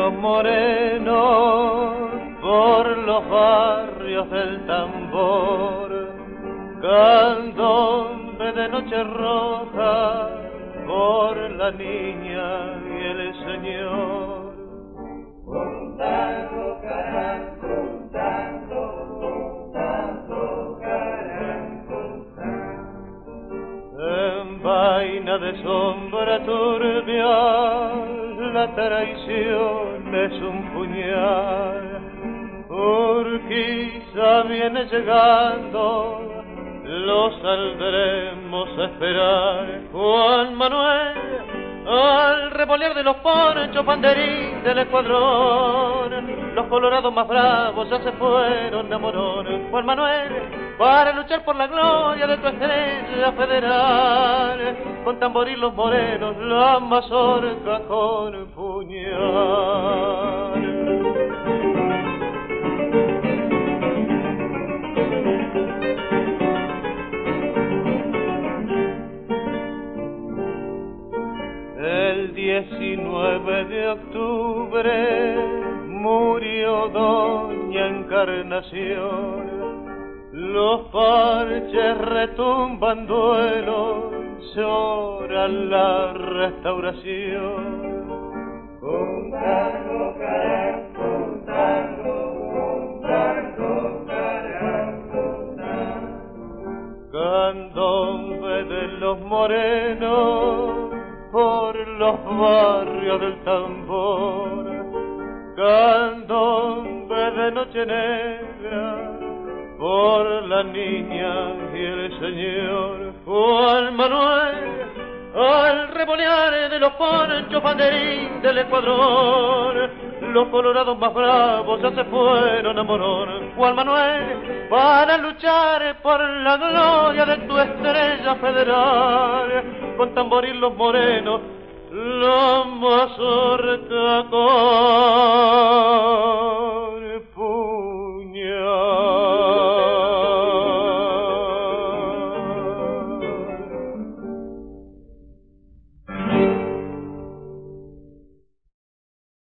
los morenos por los barrios del tambor, candombe de noche roja por la niña y el señor. Juntando caran, juntando caran, en vaina de sombra turbia la traición es un puñal. Urquiza viene llegando, lo saldremos a esperar. Juan Manuel, al revolear de los ponchos banderín del escuadrón, los colorados más bravos ya se fueron de Morón. Juan Manuel, para luchar por la gloria de tu estrella federal, con tamboril los morenos, la mazorca con puñal. El 19 de octubre murió doña Encarnación, los parches retumban duelo, llora la restauración. Juntando caras, juntando caras, candombe de los morenos por los barrios del tambor, candombe de noche negra por la niña y el señor. Juan Manuel, al revolear de los ponchos banderín del escuadrón, los colorados más bravos ya se fueron a Morón. Juan Manuel, para luchar por la gloria de tu estrella federal, con tamboril los morenos, la mazorca con